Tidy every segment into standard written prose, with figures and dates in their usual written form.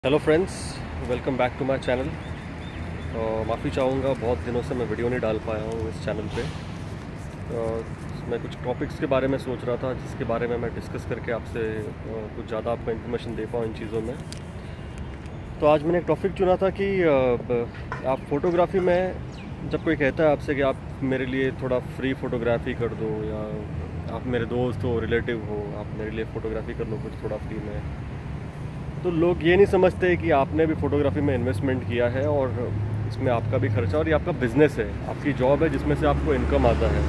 Hello friends, welcome back to my channel. माफ़ी चाहूँगा, बहुत दिनों से मैं वीडियो नहीं डाल पाया हूँ इस चैनल पे। मैं कुछ टॉपिक्स के बारे में सोच रहा था जिसके बारे में मैं डिस्कस करके आपसे कुछ ज़्यादा आपको इन्फॉर्मेशन दे पाऊँ इन चीज़ों में। तो आज मैंने एक टॉपिक चुना था कि आप फ़ोटोग्राफ़ी में जब कोई कहता है आपसे कि आप मेरे लिए थोड़ा फ्री फ़ोटोग्राफ़ी कर दो, या आप मेरे दोस्त हो, रिलेटिव हो, आप मेरे लिए फ़ोटोग्राफ़ी कर लो कुछ थोड़ा फ्री में, तो लोग ये नहीं समझते कि आपने भी फ़ोटोग्राफ़ी में इन्वेस्टमेंट किया है और इसमें आपका भी खर्चा, और ये आपका बिज़नेस है, आपकी जॉब है जिसमें से आपको इनकम आता है।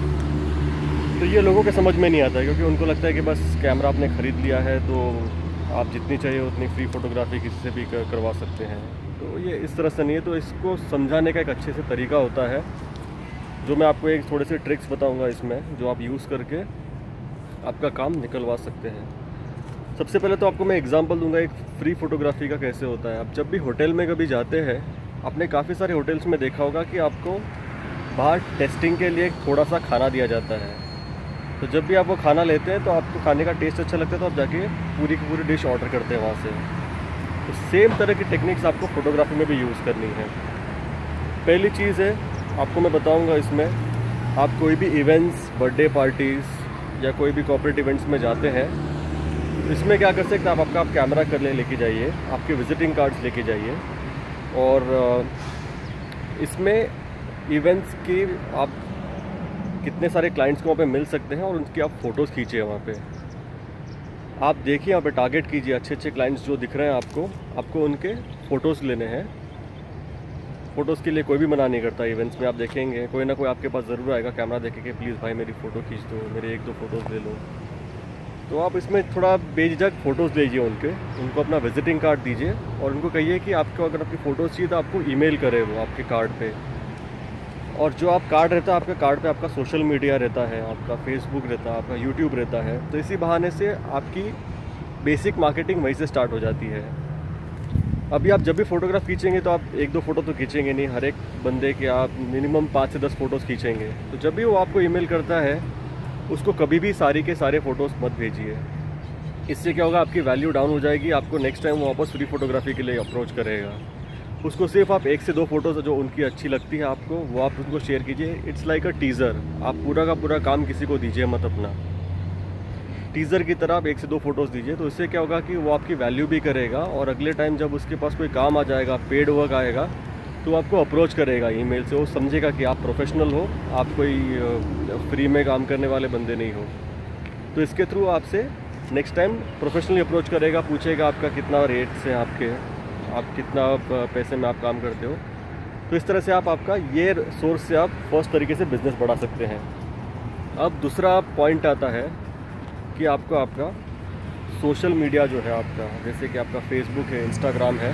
तो ये लोगों के समझ में नहीं आता है, क्योंकि उनको लगता है कि बस कैमरा आपने ख़रीद लिया है तो आप जितनी चाहिए उतनी फ्री फ़ोटोग्राफ़ी किसी से भी करवा सकते हैं। तो ये इस तरह से नहीं है। तो इसको समझाने का एक अच्छे से तरीका होता है, जो मैं आपको एक थोड़े से ट्रिक्स बताऊँगा इसमें, जो आप यूज़ करके आपका काम निकलवा सकते हैं। सबसे पहले तो आपको मैं एग्जांपल दूंगा एक फ्री फ़ोटोग्राफ़ी का कैसे होता है। आप जब भी होटल में कभी जाते हैं, आपने काफ़ी सारे होटल्स में देखा होगा कि आपको बाहर टेस्टिंग के लिए थोड़ा सा खाना दिया जाता है। तो जब भी आप वो खाना लेते हैं तो आपको खाने का टेस्ट अच्छा लगता है, तो आप जाके पूरी की पूरी डिश ऑर्डर करते हैं वहाँ से। तो सेम तरह की टेक्निक्स आपको फ़ोटोग्राफ़ी में भी यूज़ करनी है। पहली चीज़ है, आपको मैं बताऊँगा इसमें, आप कोई भी इवेंट्स, बर्थडे पार्टीज़ या कोई भी कॉर्पोरेट इवेंट्स में जाते हैं, इसमें क्या कर सकते हैं, आप कैमरा कर लेके जाइए, आपके विजिटिंग कार्ड्स लेके जाइए, और इसमें इवेंट्स की आप कितने सारे क्लाइंट्स को वहाँ पे मिल सकते हैं और उनकी आप फ़ोटोज़ खींचिए। वहाँ पे आप देखिए, यहाँ पे टारगेट कीजिए अच्छे अच्छे क्लाइंट्स जो दिख रहे हैं आपको उनके फ़ोटोज़ लेने हैं। फ़ोटोज़ के लिए कोई भी मना नहीं करता। इवेंट्स में आप देखेंगे कोई ना कोई आपके पास ज़रूर आएगा कैमरा देखे कि प्लीज़ भाई मेरी फ़ोटो खींच दो, मेरे एक दो फ़ोटोज़ ले लो। तो आप इसमें थोड़ा बेझिझक फ़ोटोज़ लीजिए उनको अपना विजिटिंग कार्ड दीजिए, और उनको कहिए कि आपको अगर आपकी फ़ोटोज़ चाहिए तो आपको ईमेल करें वो आपके कार्ड पे। और जो आप कार्ड रहता है, आपके कार्ड पे आपका सोशल मीडिया रहता है, आपका फेसबुक रहता है, आपका यूट्यूब रहता है। तो इसी बहाने से आपकी बेसिक मार्केटिंग वहीं से स्टार्ट हो जाती है। अभी आप जब भी फ़ोटोग्राफ खींचेंगे तो आप एक दो फ़ोटो तो खींचेंगे नहीं, हर एक बंदे के आप मिनिमम 5 से 10 फ़ोटोज़ खींचेंगे। तो जब भी वो आपको ईमेल करता है, उसको कभी भी सारी के सारे फ़ोटोज़ मत भेजिए। इससे क्या होगा, आपकी वैल्यू डाउन हो जाएगी। आपको नेक्स्ट टाइम वो वापस फ्री फ़ोटोग्राफ़ी के लिए अप्रोच करेगा। उसको सिर्फ आप 1 से 2 फ़ोटोज़ जो उनकी अच्छी लगती है आपको, वो आप उनको शेयर कीजिए। It's like a teaser. आप पूरा का पूरा काम किसी को दीजिए मत अपना। टीज़र की तरह आप 1 से 2 फ़ोटोज़ दीजिए। तो इससे क्या होगा कि वो आपकी वैल्यू भी करेगा, और अगले टाइम जब उसके पास कोई काम आ जाएगा, पेड वर्क आएगा, तो आपको अप्रोच करेगा ईमेल से। वो समझेगा कि आप प्रोफेशनल हो, आप कोई फ्री में काम करने वाले बंदे नहीं हो। तो इसके थ्रू आपसे नेक्स्ट टाइम प्रोफेशनली अप्रोच करेगा, पूछेगा आपका कितना रेट्स हैं आपके, आप कितना पैसे में आप काम करते हो। तो इस तरह से आपका ये सोर्स से आप फर्स्ट तरीके से बिज़नेस बढ़ा सकते हैं। अब दूसरा पॉइंट आता है कि आपको आपका सोशल मीडिया जो है आपका, जैसे कि आपका फेसबुक है, इंस्टाग्राम है,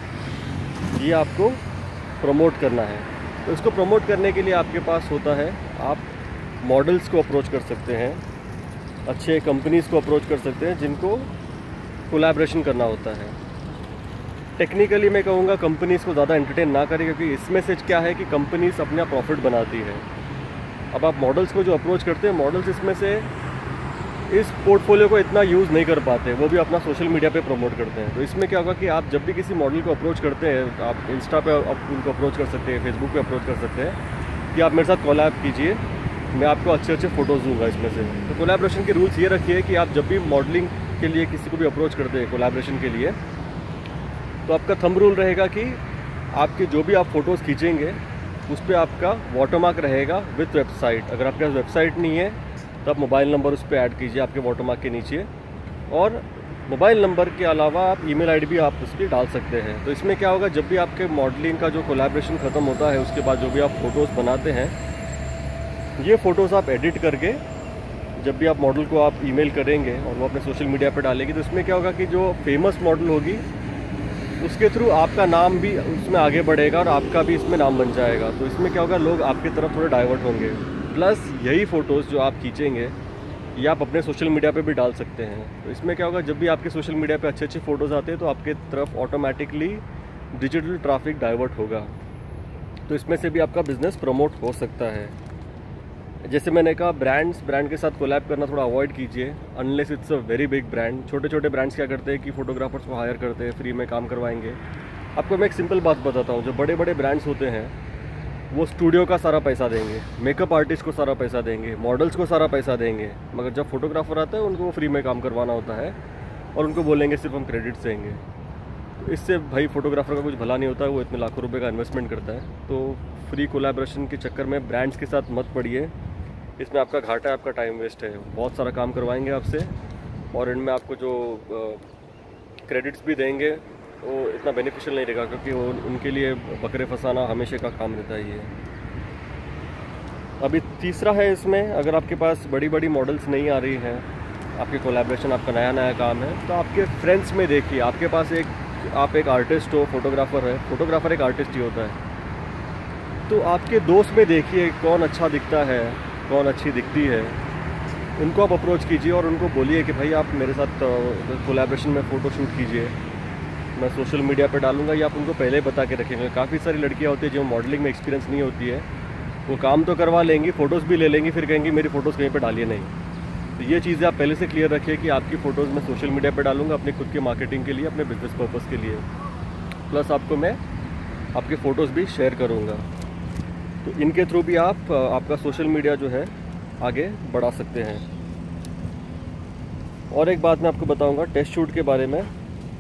ये आपको प्रमोट करना है। तो इसको प्रमोट करने के लिए आपके पास होता है, आप मॉडल्स को अप्रोच कर सकते हैं, अच्छे कंपनीज़ को अप्रोच कर सकते हैं जिनको कोलैबोरेशन करना होता है। टेक्निकली मैं कहूँगा कंपनीज़ को ज़्यादा एंटरटेन ना करें, क्योंकि इसमें से क्या है कि कंपनीज़ अपना प्रॉफिट बनाती है। अब आप मॉडल्स को जो अप्रोच करते हैं, मॉडल्स इसमें से इस पोर्टफोलियो को इतना यूज़ नहीं कर पाते, वो भी अपना सोशल मीडिया पे प्रमोट करते हैं। तो इसमें क्या होगा कि आप जब भी किसी मॉडल को अप्रोच करते हैं, आप इंस्टा पे उनको अप्रोच कर सकते हैं, फेसबुक पे अप्रोच कर सकते हैं कि आप मेरे साथ कोलैब कीजिए, मैं आपको अच्छे अच्छे फ़ोटोज़ दूंगा इसमें से। तो कोलैबोरेशन के रूल्स ये रखिए कि आप जब भी मॉडलिंग के लिए किसी को भी अप्रोच करते हैं कोलैबोरेशन के लिए, तो आपका थंब रूल रहेगा कि आपके जो भी आप फ़ोटोज़ खींचेंगे उस पर आपका वाटरमार्क रहेगा विथ वेबसाइट। अगर आपके पास वेबसाइट नहीं है तो आप मोबाइल नंबर उस पर ऐड कीजिए आपके वाटरमार्क के नीचे, और मोबाइल नंबर के अलावा आप ईमेल आईडी भी आप उस पर डाल सकते हैं। तो इसमें क्या होगा, जब भी आपके मॉडलिंग का जो कोलैबोरेशन ख़त्म होता है, उसके बाद जो भी आप फ़ोटोज़ बनाते हैं, ये फ़ोटोज़ आप एडिट करके जब भी आप मॉडल को आप ईमेल करेंगे और वो अपने सोशल मीडिया पर डालेगी, तो इसमें क्या होगा कि जो फेमस मॉडल होगी उसके थ्रू आपका नाम भी उसमें आगे बढ़ेगा और आपका भी इसमें नाम बन जाएगा। तो इसमें क्या होगा, लोग आपकी तरफ थोड़े डाइवर्ट होंगे। प्लस यही फ़ोटोज़ जो आप खींचेंगे ये आप अपने सोशल मीडिया पे भी डाल सकते हैं। तो इसमें क्या होगा, जब भी आपके सोशल मीडिया पे अच्छे अच्छे फ़ोटोज़ आते हैं तो आपके तरफ ऑटोमेटिकली डिजिटल ट्रैफिक डाइवर्ट होगा। तो इसमें से भी आपका बिज़नेस प्रमोट हो सकता है। जैसे मैंने कहा, ब्रांड के साथ कोलैब करना थोड़ा अवॉइड कीजिए unless it's a very big brand. छोटे छोटे ब्रांड्स क्या करते हैं कि फोटोग्राफर्स को हायर करते हैं, फ्री में काम करवाएंगे। आपको मैं एक सिंपल बात बताता हूँ, जो बड़े बड़े ब्रांड्स होते हैं वो स्टूडियो का सारा पैसा देंगे, मेकअप आर्टिस्ट को सारा पैसा देंगे, मॉडल्स को सारा पैसा देंगे, मगर जब फोटोग्राफर आता है उनको फ्री में काम करवाना होता है और उनको बोलेंगे सिर्फ हम क्रेडिट्स देंगे। तो इससे भाई फोटोग्राफर का कुछ भला नहीं होता है, वो इतने लाखों रुपए का इन्वेस्टमेंट करता है। तो फ्री कोलैबोरेशन के चक्कर में ब्रांड्स के साथ मत पड़िए, इसमें आपका घाटा है, आपका टाइम वेस्ट है। बहुत सारा काम करवाएंगे आपसे और इनमें आपको जो क्रेडिट्स भी देंगे वो इतना बेनिफिशियल नहीं रहेगा, क्योंकि वो उनके लिए बकरे फंसाना हमेशा का काम रहता है ये। अभी तीसरा है इसमें, अगर आपके पास बड़ी बड़ी मॉडल्स नहीं आ रही हैं, आपके कोलैबोरेशन आपका नया काम है, तो आपके फ्रेंड्स में देखिए। आपके पास आप एक आर्टिस्ट हो, फोटोग्राफर है, फोटोग्राफर एक आर्टिस्ट ही होता है, तो आपके दोस्त में देखिए कौन अच्छा दिखता है, कौन अच्छी दिखती है, उनको आप अप्रोच कीजिए और उनको बोलिए कि भाई आप मेरे साथ कोलैबोरेशन में फ़ोटो शूट कीजिए, मैं सोशल मीडिया पे डालूंगा। या आप उनको पहले बता के रखेंगे। काफ़ी सारी लड़कियां होती है जो मॉडलिंग में एक्सपीरियंस नहीं होती है, वो काम तो करवा लेंगी, फ़ोटोज़ भी ले लेंगी, फिर कहेंगी मेरी फ़ोटोज़ कहीं पे डालिए नहीं। तो ये चीज़ें आप पहले से क्लियर रखिए कि आपकी फ़ोटोज़ मैं सोशल मीडिया पे डालूंगा अपनी खुद की मार्केटिंग के लिए, अपने बिजनेस पर्पज़ के लिए, प्लस आपको मैं आपके फ़ोटोज़ भी शेयर करूँगा। तो इनके थ्रू भी आप आपका सोशल मीडिया जो है आगे बढ़ा सकते हैं। और एक बात मैं आपको बताऊँगा टेस्ट शूट के बारे में।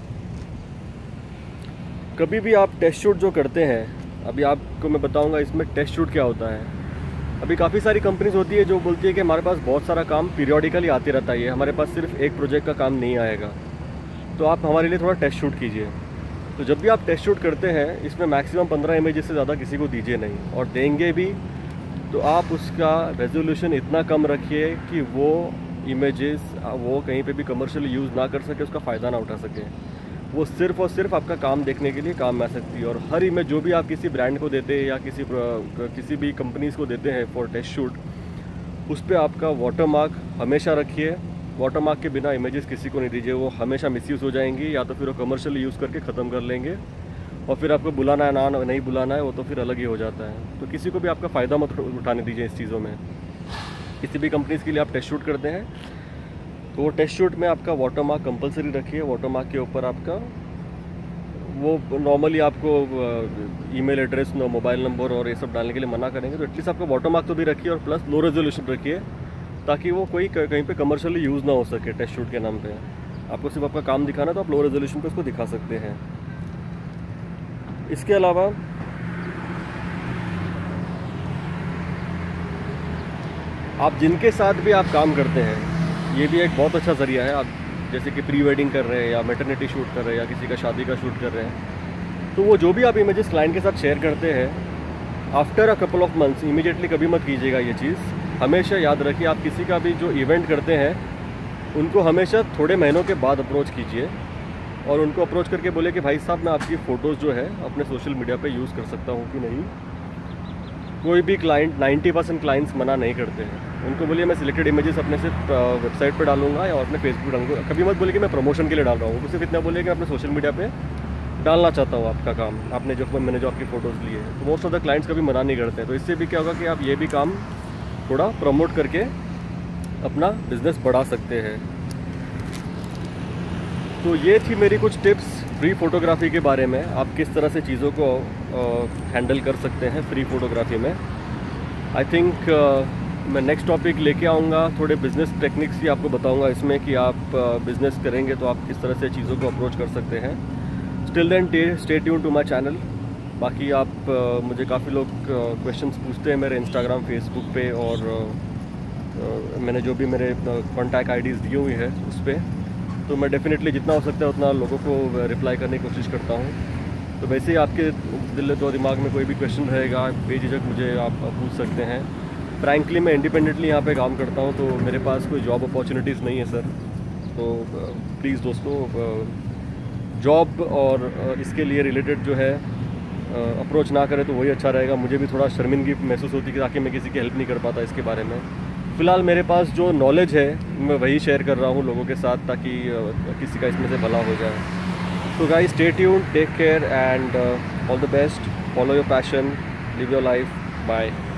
कभी भी आप टेस्ट शूट जो करते हैं, अभी आपको मैं बताऊंगा इसमें टेस्ट शूट क्या होता है। अभी काफ़ी सारी कंपनीज होती है जो बोलती है कि हमारे पास बहुत सारा काम पीरियोडिकली आते रहता है, हमारे पास सिर्फ एक प्रोजेक्ट का काम नहीं आएगा, तो आप हमारे लिए थोड़ा टेस्ट शूट कीजिए। तो जब भी आप टेस्ट शूट करते हैं, इसमें मैक्सिमम 15 इमेजेस से ज़्यादा किसी को दीजिए नहीं, और देंगे भी तो आप उसका रेजोल्यूशन इतना कम रखिए कि वो इमेजेस वो कहीं पे भी कमर्शियली यूज़ ना कर सके, उसका फ़ायदा ना उठा सके। वो सिर्फ और सिर्फ आपका काम देखने के लिए काम में आ सकती है। और हर इमेज जो भी आप किसी ब्रांड को देते हैं या किसी भी कंपनीज़ को देते हैं फॉर टेस्ट शूट, उस पर आपका वाटरमार्क हमेशा रखिए। वाटरमार्क के बिना इमेजेस किसी को नहीं दीजिए, वो हमेशा मिसयूज़ हो जाएंगी, या तो फिर वो कमर्शियली यूज़ करके ख़त्म कर लेंगे, और फिर आपको बुलाना है ना नहीं बुलाना है वो तो फिर अलग ही हो जाता है। तो किसी को भी आपका फ़ायदा मत उठाने दीजिए इस चीज़ों में। किसी भी कंपनीज़ के लिए आप टेस्ट शूट करते हैं तो वो टेस्ट शूट में आपका वाटरमार्क कंपलसरी रखिए। वाटरमार्क के ऊपर आपका वो नॉर्मली आपको ईमेल एड्रेस, मोबाइल नंबर और ये सब डालने के लिए मना करेंगे, तो एटलीस्ट आपका वाटरमार्क तो भी रखिए, और प्लस लो रेजोल्यूशन रखिए, ताकि वो कोई कहीं पे कमर्शियली यूज़ ना हो सके टेस्ट शूट के नाम पे। आपको सिर्फ आपका काम दिखाना है तो आप लो रेजोल्यूशन पे उसको दिखा सकते हैं। इसके अलावा आप जिनके साथ भी आप काम करते हैं, ये भी एक बहुत अच्छा ज़रिया है। आप जैसे कि प्री वेडिंग कर रहे हैं या मैटरनिटी शूट कर रहे हैं या किसी का शादी का शूट कर रहे हैं, तो वो जो भी आप इमेजेस क्लाइंट के साथ शेयर करते हैं, after a couple of months immediately कभी मत कीजिएगा ये चीज़। हमेशा याद रखिए, आप किसी का भी जो इवेंट करते हैं उनको हमेशा थोड़े महीनों के बाद अप्रोच कीजिए, और उनको अप्रोच करके बोले कि भाई साहब मैं आपकी फ़ोटोज़ जो है अपने सोशल मीडिया पे यूज़ कर सकता हूँ कि नहीं। कोई भी क्लाइंट 90% क्लाइंट्स मना नहीं करते हैं। उनको बोलिए मैं सिलेक्टेड इमेजेस अपने सिर्फ वेबसाइट पे डालूंगा या अपने फेसबुक डालूंगा। कभी मत बोलिए कि मैं प्रमोशन के लिए डाल रहा हूँ, सिर्फ इतना बोलिए कि मैं अपने सोशल मीडिया पे डालना चाहता हूँ आपका काम, आपने मैंने जो आपकी फ़ोटोज़ लिए हैं। तो मोस्ट ऑफ द क्लाइंट्स कभी मना नहीं करते हैं। तो इससे भी क्या होगा कि आप ये भी काम थोड़ा प्रमोट करके अपना बिज़नेस बढ़ा सकते हैं। तो ये थी मेरी कुछ टिप्स फ्री फ़ोटोग्राफ़ी के बारे में, आप किस तरह से चीज़ों को हैंडल कर सकते हैं फ्री फ़ोटोग्राफ़ी में। आई थिंक मैं नेक्स्ट टॉपिक लेके आऊँगा, थोड़े बिज़नेस टेक्निक्स ही आपको बताऊँगा इसमें कि आप बिज़नेस करेंगे तो आप किस तरह से चीज़ों को अप्रोच कर सकते हैं। Still then stay tune to my channel. बाकी आप मुझे काफ़ी लोग क्वेश्चंस पूछते हैं मेरे इंस्टाग्राम, फेसबुक पे, और मैंने जो भी मेरे कॉन्टैक्ट आईडीज़ दी हुई है उस पर, तो मैं डेफिनेटली जितना हो सकता है उतना लोगों को रिप्लाई करने की कोशिश करता हूँ। तो वैसे ही आपके दिल तो दिमाग में कोई भी क्वेश्चन रहेगा, बेझिझक मुझे आप पूछ सकते हैं। फ्रैंकली मैं इंडिपेंडेंटली यहाँ पे काम करता हूँ, तो मेरे पास कोई जॉब अपॉर्चुनिटीज़ नहीं है सर। तो प्लीज़ दोस्तों, जॉब और इसके लिए रिलेटेड जो है अप्रोच ना करें तो वही अच्छा रहेगा। मुझे भी थोड़ा शर्मिंदगी महसूस होती है ताकि मैं किसी की हेल्प नहीं कर पाता इसके बारे में। फ़िलहाल मेरे पास जो नॉलेज है मैं वही शेयर कर रहा हूँ लोगों के साथ, ताकि किसी का इसमें से भला हो जाए। So guys, stay tuned, take care, and all the best. Follow your passion, live your life. Bye.